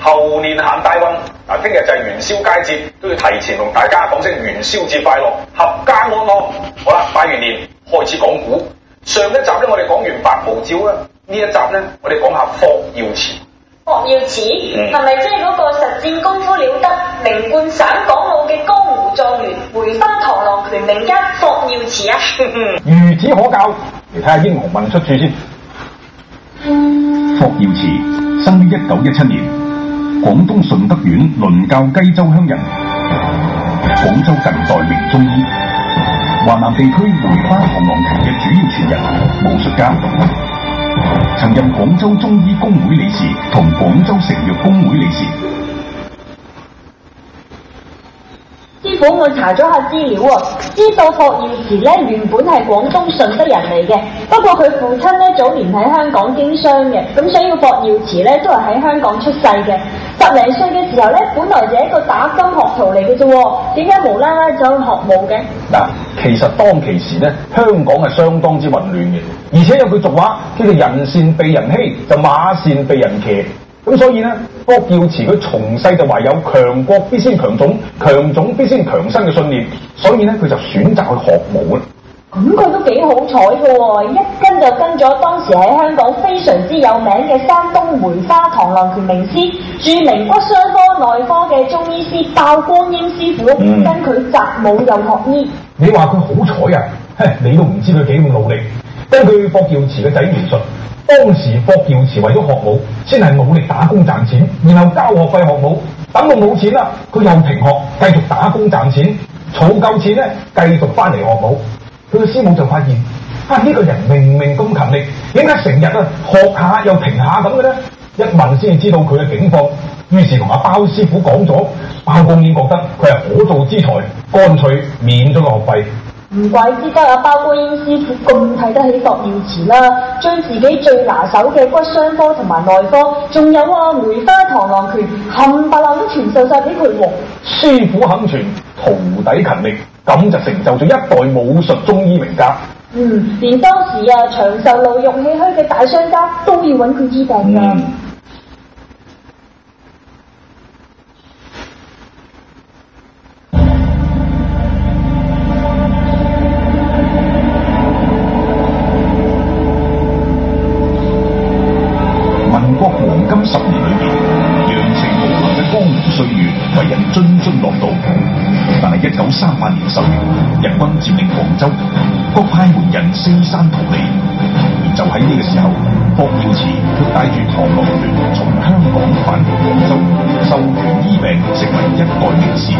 猴年行大運。嗱，聽日就係元宵佳節，都要提前同大家講聲元宵節快樂，合家安樂。好啦，拜完年開始講古。上一集咧，我哋講完白毛照啦，呢一集咧，我哋講下霍耀祠。 霍耀祠係咪即係嗰個實戰功夫了得、名冠省港澳嘅江湖狀元、梅花螳螂拳名家霍耀祠啊？ 孺子可教，嚟睇下英雄問出處先。霍耀祠生於1917年，廣東順德縣倫教雞洲鄉人，廣州近代名中醫，華南地區梅花螳螂拳嘅主要傳人、武術家，曾任廣州中醫工會理事同廣州成藥工會理事。 師傅，我查咗下資料喎，知道霍耀祠咧原本係廣東順德人嚟嘅，不過佢父親咧早年喺香港經商嘅，咁所以霍耀祠咧都係喺香港出世嘅。10零歲嘅時候咧，本來就係一個打金學徒嚟嘅啫，點解無啦啦走去學武嘅？ 嗱，其實當其時咧，香港係相當之混亂嘅，而且有句俗話叫做人善被人欺，就馬善被人騎。咁所以咧，霍耀祠佢從細就懷有強國必先強種，強種必先強身嘅信念，所以咧佢就選擇去學武啦。 咁佢都幾好彩嘅喎，一跟就跟咗當時喺香港非常之有名嘅山東梅花螳螂拳名師、著名骨傷科內科嘅中醫師鮑光英師傅，跟佢習武又學醫。 你話佢好彩啊？你都唔知佢幾咁努力。根據霍耀祠嘅仔描述，當時霍耀祠為咗學武，先係努力打工賺錢，然後交學費學武。等到冇錢啦，佢又停學，繼續打工賺錢，儲夠錢咧，繼續翻嚟學武。佢嘅師母就發現，呢個人明明咁勤力，點解成日學下又停下咁嘅咧？一問先至知道佢嘅境況，於是同阿鮑師傅講咗，鮑公英覺得佢係可造之才，乾脆免咗個學費。 唔怪之得阿鮑光英師傅咁睇得起霍耀祠啦，將自己最拿手嘅骨傷科同埋內科，仲有梅花螳螂拳，冚唪唥都傳授晒俾佢喎。 師傅肯傳，徒弟勤力，咁就成就咗一代武術中醫名家。 連當時長壽路肉氣虛嘅大商家都要揾佢醫病㗎。 民國黃金10年裏邊，陽澄無量嘅江湖歲月為人津津樂道。但係1938年10月，日軍佔領廣州，各派門人四散逃離。而就喺呢個時候，霍耀祠卻帶住螳螂拳從香港返回廣州，授權醫病，成為一代名師。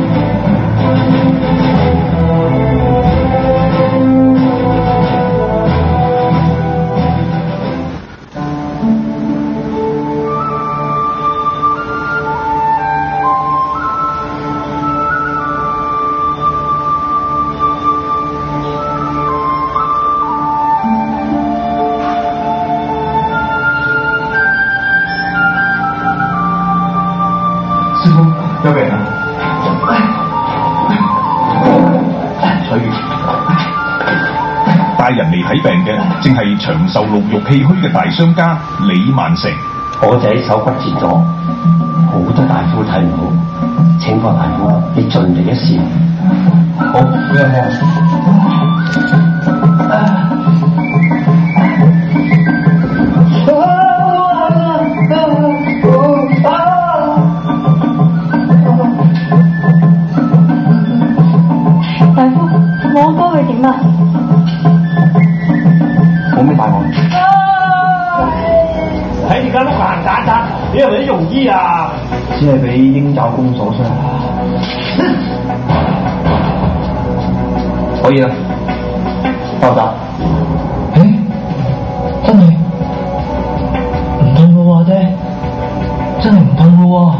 師傅，有病啊！取帶人嚟睇病嘅，正係長壽路肉氣虛嘅大商家李萬成。 我仔手骨折咗，好多大夫睇唔好，請個大夫你盡力一試。 好，好有冇？ 大夫，我哥佢點啊？ 冇咩大礙。 睇而家碌行打打，你係咪啲庸醫啊？ 只係俾鷹爪功所傷。可以啦，包紮。 真係唔痛嘅喎，姐，真係唔痛嘅喎。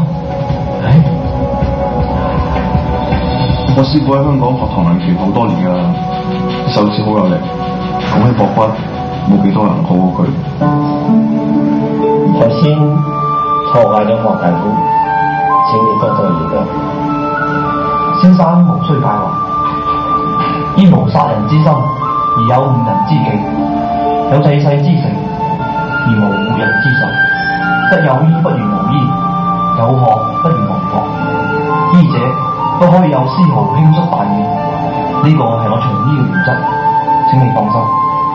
我師傅喺香港學螳螂拳好多年㗎啦，手指好有力，講起膊骨，冇幾多人好過佢。 頭先錯怪咗莫大夫，請你多多原諒。 先生無需介懷，焉無殺人之心，而有誤人之技；有濟世之誠，而無護人之仇。則有醫不如無醫， 有學不如無學，醫者都可以有絲毫輕率大意，呢個係我從醫嘅原則，請你放心。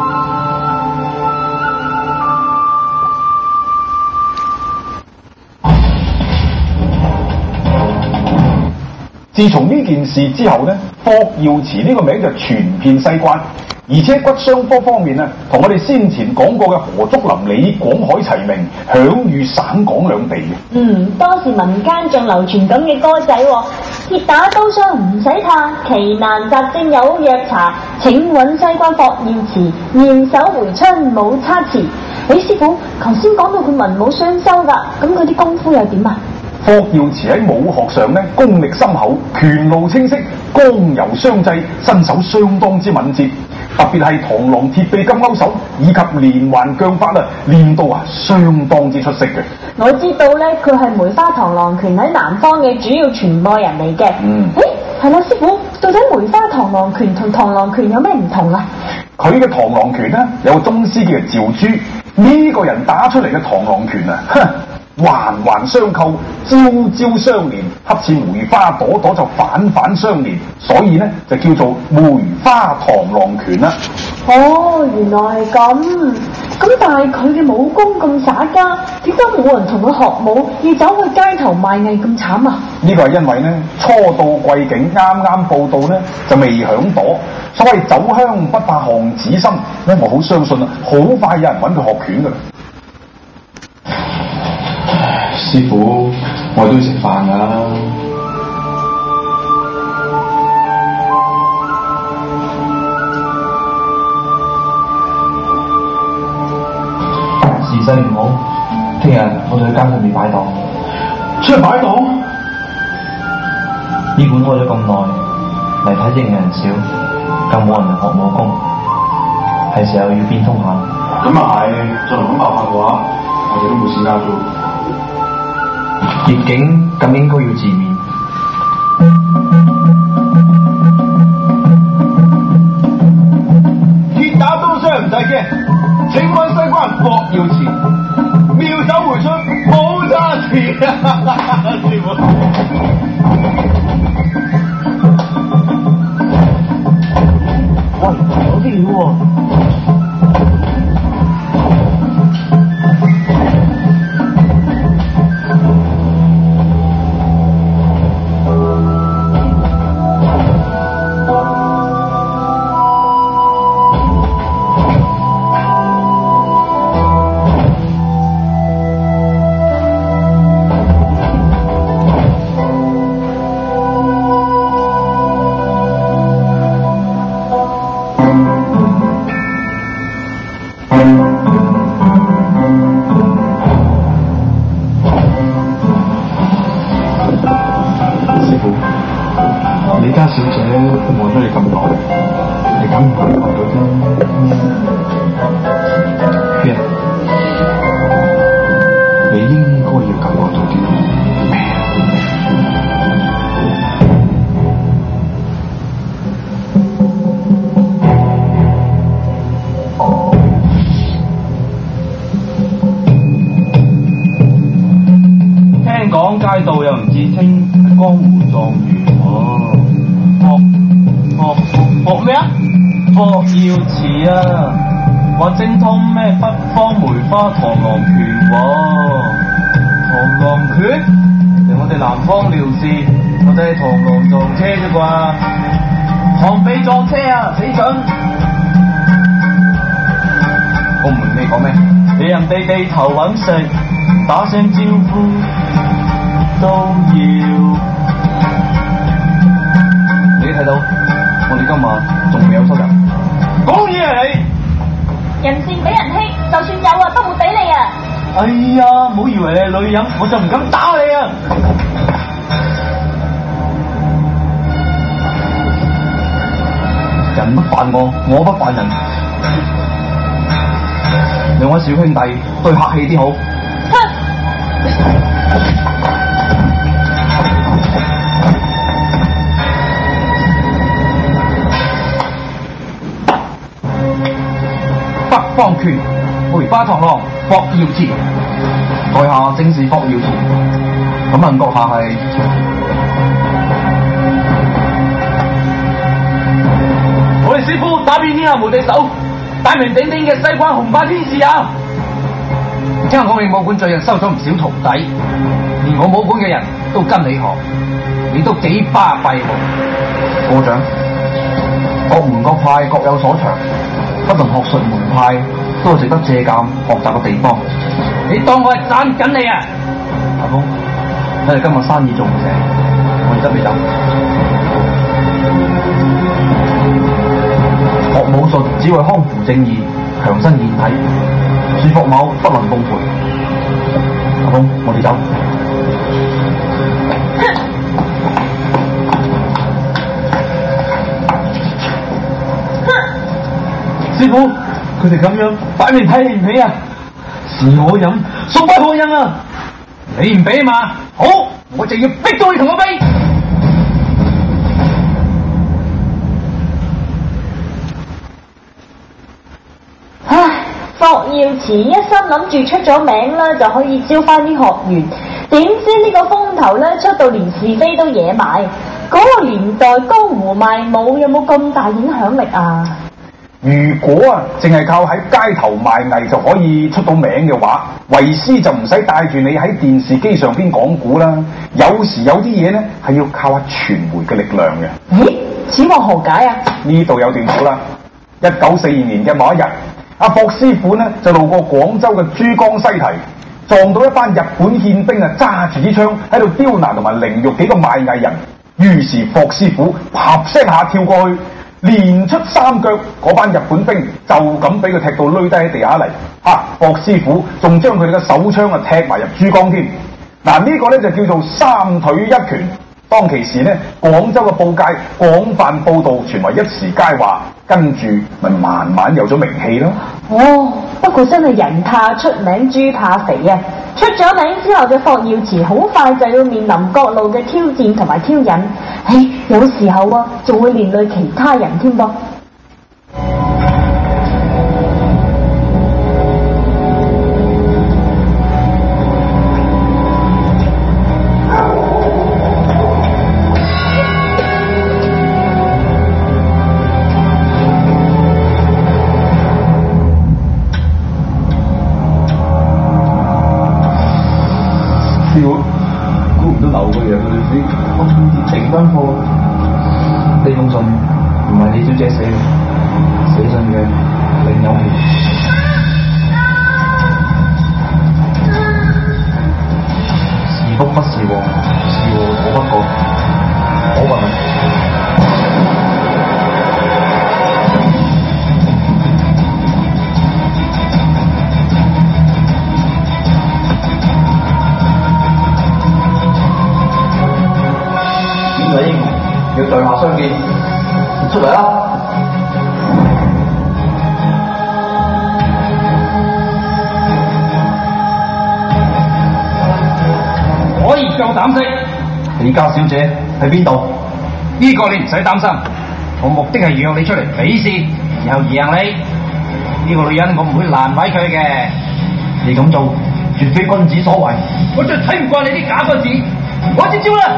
自從呢件事之後呢，霍耀慈呢個名就傳遍西關，而且骨傷科方面啊，同我哋先前講過嘅何竹林、李廣海齊名，享譽省港兩地嘅。 當時民間仲流傳咁嘅歌仔喎，跌打刀傷唔使怕，奇難雜症有藥查，請揾西關霍耀慈，妙手回春冇差池。師傅，頭先講到佢文武雙修㗎，咁佢啲功夫又點啊？ 霍耀慈喺武學上呢，功力深厚，拳路清晰，剛柔相濟，身手相當之敏捷。特別係螳螂鐵臂金勾手以及連環腳法啊，練到相當之出色嘅。 我知道呢，佢係梅花螳螂拳喺南方嘅主要傳播人嚟嘅。係啦，師傅，到底梅花螳螂拳同螳螂拳有咩唔同啊？ 佢嘅螳螂拳呢，有個宗師叫做趙珠，呢個人打出嚟嘅螳螂拳啊，環環相扣，招招相連，恰似梅花朵朵就反反相連，所以呢就叫做梅花螳螂拳啦。 哦，原來係咁。咁但係佢嘅武功咁耍家，點解冇人同佢學武，要走去街頭賣藝咁慘啊？ 呢個係因為呢，初到貴境，啱啱報到呢，就未響朵。所謂酒香不怕巷子深，呢我好相信啊，好快有人揾佢學拳噶啦。 師傅，我都要食飯㗎。 時勢唔好，聽日我哋去街上面擺檔。 出去擺檔？ 醫館開咗咁耐，嚟睇症嘅人少，更冇人嚟學武功，係時候要變通下。 咁啊係，再唔咁爆發嘅話，我哋都冇錢交租。 葉景咁應該要自勉。 跌打刀傷唔使驚，請揾西關霍耀慈，妙手回春冇差池啊！師傅，喂，有啲料喎。 街道又唔自稱江湖狀元學咩啊？霍耀慈啊，話精通咩北方梅花螳螂拳螳螂拳嚟我哋南方撩事，我哋係螳螂撞車啫啩，螳臂撞車啊，死準！我唔明你講咩，你人哋地頭揾食，打聲招呼都要。你睇到我哋今晚仲未有收入，講嘢係你。 人善俾人欺，就算有啊都會俾你啊！ 哎呀，唔好以為你係女人，我就唔敢打你啊！人不犯我，我不犯人。兩位小兄弟對客氣啲好。北方拳，梅花螳螂霍耀慈，在下正是霍耀慈。 咁問閣下係？ 我哋師傅打遍天下無敵手，大名鼎鼎嘅西關雄霸天使啊！ 聽講你武館最近收咗唔少徒弟，連我武館嘅人都跟你學，你都幾巴閉喎！ 過獎，各門各派各有所長，不論學術門派都有值得借鑑學習嘅地方。 你當我係讚緊你啊！ 阿峰，睇嚟今日生意做唔成，我哋執你走。學武術只為康扶正義、強身健體，樹伏某不能奉陪。阿峰，我哋走。 師傅，佢哋咁樣擺明睇你唔起啊！是我飲，送俾我飲啊！ 你唔俾嘛？好，我就要逼到你同我比。 唉，霍耀慈一心諗住出咗名啦，就可以招翻啲學員，點知呢個風頭咧出到連是非都惹埋。嗰個年代江湖賣武有冇咁大影響力啊？ 如果啊，淨係靠喺街頭賣藝就可以出到名嘅話，為師就唔使帶住你喺電視機上邊講古啦。有時有啲嘢呢係要靠下傳媒嘅力量嘅。 咦？此話何解啊？呢度有段古啦。1942年嘅某一日，阿霍師傅呢就路過廣州嘅珠江西堤，撞到一班日本憲兵啊，揸住支槍喺度刁難同埋凌辱幾個賣藝人。於是霍師傅啪聲下跳過去，連出3腳，嗰班日本兵就咁俾佢踢到攣低喺地下嚟。霍師傅仲將佢哋嘅手槍啊踢埋入珠江添。嗱，呢個呢就叫做3腿一拳。當其時呢，廣州嘅報界廣泛報導，傳為一時佳話，跟住咪慢慢有咗名氣咯。 哦，不過真係人怕出名，豬怕肥啊！出咗名之後嘅霍耀慈，好快就要面臨各路嘅挑戰同埋挑釁。唉，有時候啊，仲會連累其他人添噃。 估唔到流嘅嘢，你熱情奔放。呢封信唔係李小姐寫嘅，寫信嘅另有其是福不是禍，是禍我不過，我問你。要對下相見，出嚟啦！ 可以夠膽識， 李家小姐喺邊度？ 呢個你唔使擔心，我目的係約你出嚟比試，然後贏你。呢個女人我唔會難為佢嘅。 你咁做絕非君子所為。 我最睇唔慣你啲假君子，我接招啦！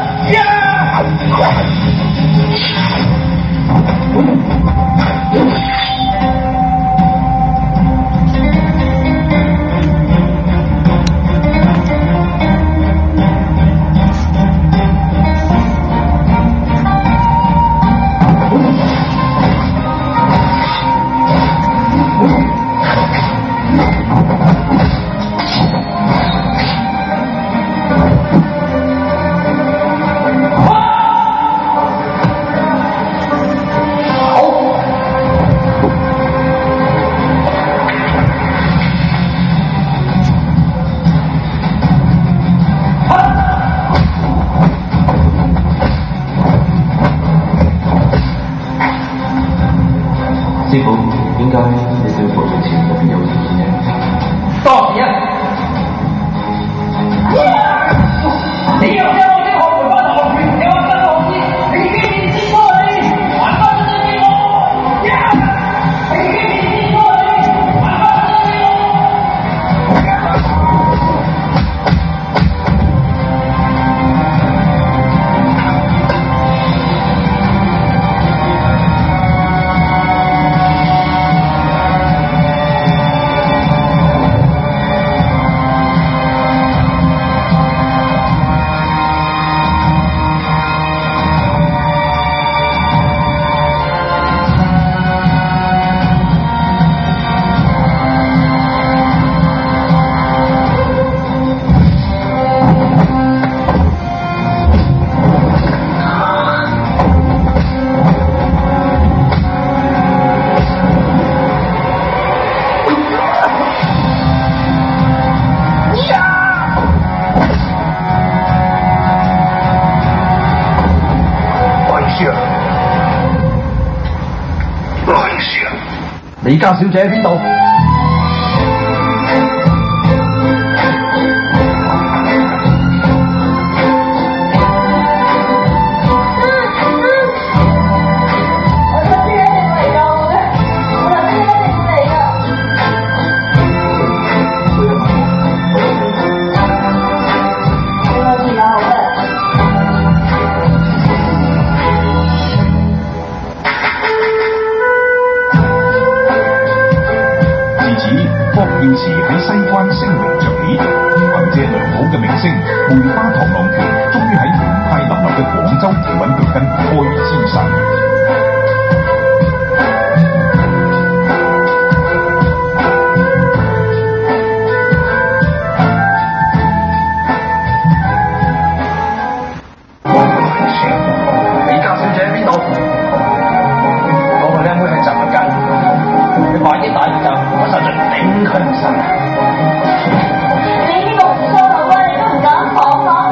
好。 李家小姐喺邊度？ 霍耀慈喺西關聲名着起，憑借良好嘅名聲，梅花螳螂拳終於喺門派林立嘅廣州企穩腳跟，開枝散葉。 李家小姐喺邊度？嗰個靚妹喺集物間，你快啲帶佢走，我實在頂佢唔順。 你呢個唔衰佬啊，你都唔敢放我！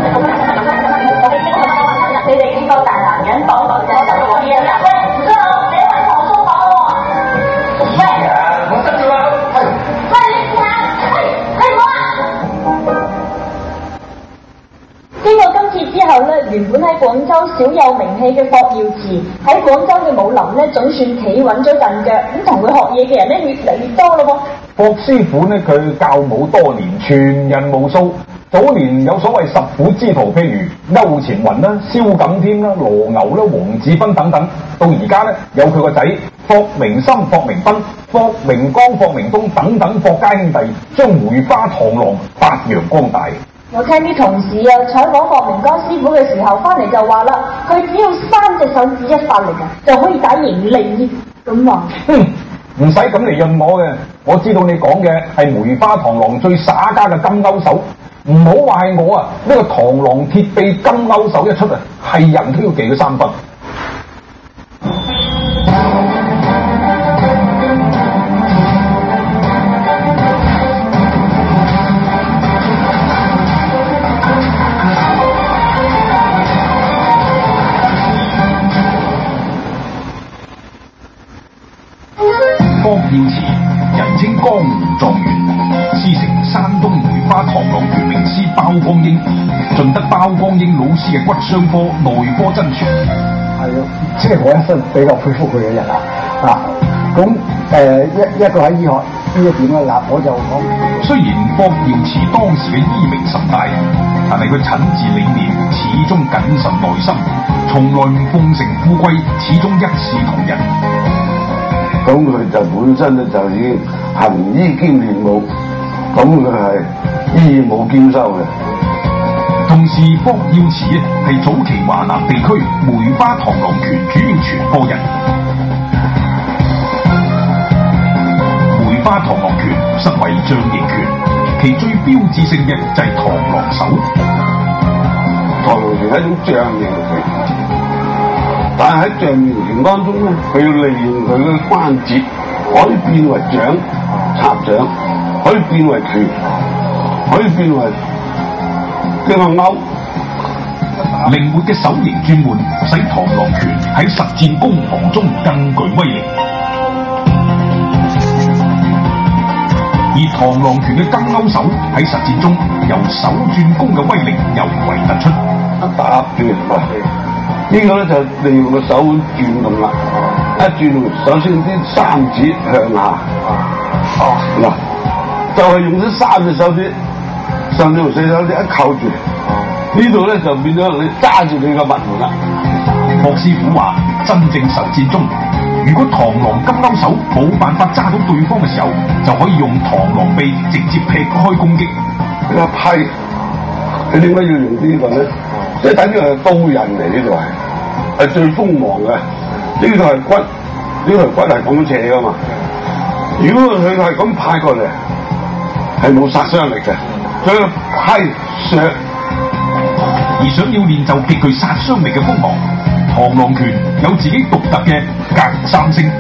你哋幾個大男人綁綁仔就講嘢啦！喂，唔衰佬，你揾唐叔講喎！喂， 我跟住啦， 喂，你試下，係我啊！經過今次之後咧，原本喺廣州小有名氣嘅霍耀慈喺廣州嘅武林咧，總算企穩咗陣腳，咁同佢學嘢嘅人咧越嚟越多咯霍師傅呢，佢教武多年，傳人無數。早年有所謂十虎之徒，譬如歐前雲啦、蕭錦添啦、羅牛啦、黃子芬等等。到而家呢，有佢個仔霍明心、霍明斌、霍明光、霍明東等等霍家兄弟，將梅花螳螂發揚光大。 我聽啲同事啊採訪霍明光師傅嘅時候，翻嚟就話啦，佢只要3隻手指一發力啊，就可以打贏你咁話。 唔使咁嚟潤我嘅，我知道你講嘅係梅花螳螂最耍家嘅金鈎手，唔好話係我啊！呢個螳螂鐵臂金鈎手一出啊，係人都要記佢3分。霍耀慈，人稱江湖狀元，師承山東梅花螳螂拳名師包光英，盡得包光英老師嘅骨傷科、內科真傳。 係啊，即係我一生比較佩服佢嘅人啊！咁一個喺醫學呢一點咧，嗱我就講， 雖然霍耀慈當時嘅醫名甚大，但係佢診治理念始終謹慎內心，從來唔奉承富貴，始終一視同仁。 咁佢就本身咧就已經行醫兼練武，咁佢係醫武兼修嘅。 同時，霍耀慈係早期華南地區梅花螳螂拳主要傳播人。梅花螳螂拳實為象形拳，其最標誌性嘅就係螳螂手。 螳螂拳係一種象形拳。但係喺象形拳當中咧，佢要利用佢嘅關節，可以變為掌、插掌，可以變為拳，可以變為呢個勾。 靈活嘅手型轉換，使螳螂拳喺實戰攻防中更具威力。而螳螂拳嘅金鈎手喺實戰中由手轉攻嘅威力尤為突出。 打拳呢個咧就利用個手腕轉動啦，一轉動，首先啲3指向下，嗱，就係用啲3隻手指，上至4手指一扣住，呢度咧就變咗你揸住你個物門啦。 霍師傅話：真正實戰中，如果螳螂金鈎手冇辦法揸到對方嘅時候，就可以用螳螂臂直接劈開攻擊。 一批，你點解要用呢個咧？即係等於係刀刃嚟，呢度係最鋒芒嘅。呢度係骨，呢度係骨係咁斜噶嘛。如果佢係咁派過嚟，係冇殺傷力嘅。所以批削。 而想要練就極具殺傷力嘅鋒芒，螳螂拳有自己獨特嘅格3聲。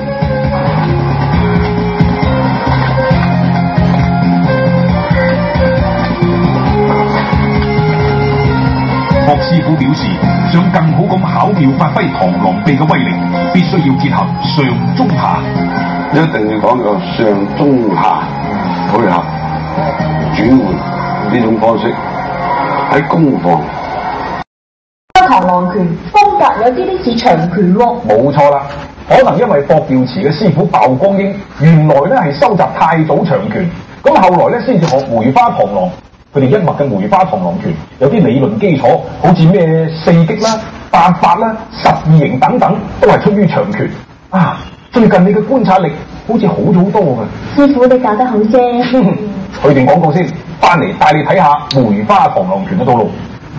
霍師傅表示，想更好咁巧妙發揮螳螂臂嘅威力，必須要結合上中下。 你一定要講究上中下配合轉換呢種方式喺攻防。 螳螂拳風格有啲似長拳喎。 冇錯啦，可能因為霍耀慈嘅師傅鮑光英原來咧係收集太祖長拳，咁後來咧先至學梅花螳螂。佢哋一脈嘅梅花螳螂拳有啲理論基礎，好似咩四擊啦、八法啦、12形等等，都係出於長拳。啊，最近你嘅觀察力好似好咗好多㗎。 師傅你教得好啫。 去段廣告先，翻嚟帶你睇下梅花螳螂拳嘅道路。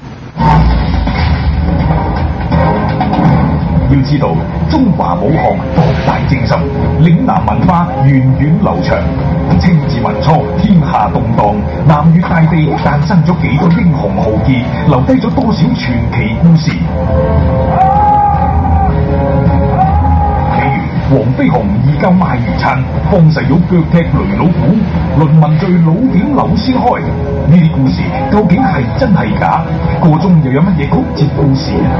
要知道，中華武學博大精深，嶺南文化源遠流長。清治民初，天下動盪，南粵大地誕生咗幾多英雄豪傑，留低咗多少傳奇故事。譬如黃飛鴻義救賣魚撐，方世玉腳踢雷老虎，倫文罪老點柳先開。呢啲故事究竟係真係假？個中又有乜嘢曲折故事啊？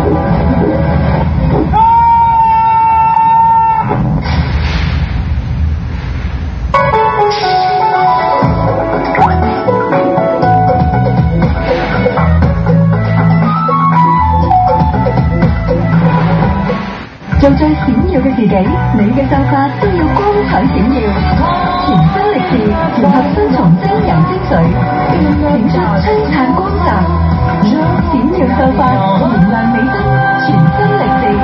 做最閃耀嘅自己，你嘅秀髮都要光彩閃耀。全新力士結合雙重精油精髓，顯出璀璨光澤，閃耀秀髮，燃亮美燈，全新力士。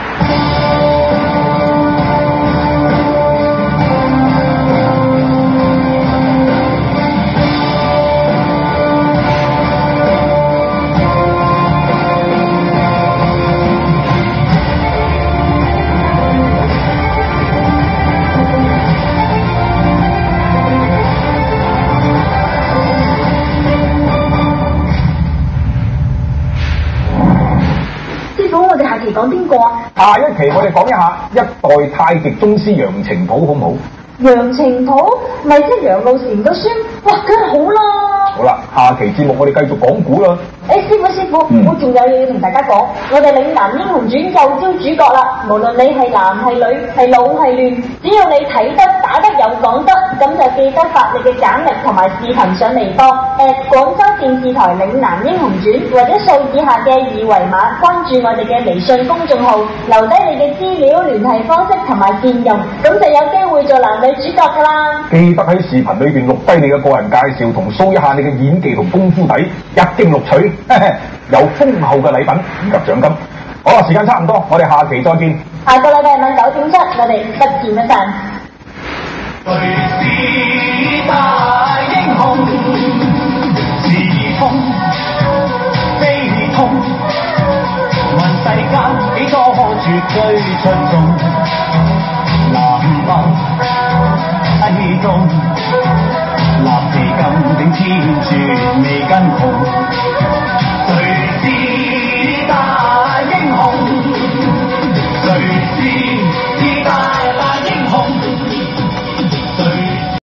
講邊個啊？ 下一期我哋講一下一代太極宗師楊澄甫好唔好？ 楊澄甫咪即係楊露禪個孫，哇，梗係好啦！ 好啦，下期節目我哋繼續講古啦。 師傅，我仲有嘢要同大家講，我哋嶺南英雄傳又招主角啦！無論你係男係女，係老係嫩，只要你睇得打得有講得，咁就記得發你嘅簡歷同埋視頻上微博廣州電視台嶺南英雄傳，或者掃以下嘅二維碼關注我哋嘅微信公眾號，留低你嘅資料、聯繫方式同埋電郵，咁就有機會做男女主角噶啦！記得喺視頻裏邊錄低你嘅個人介紹同 show 一下你嘅演技同功夫底，一經錄取。有豐厚嘅禮品以及獎金。好啦，時間差唔多，我哋下期再見。 下個禮拜晚9點7，我哋不見不散。 誰是大英雄？是痛非痛？問世間幾多絕對出眾？南北西東，立地金頂天絕未跟窮。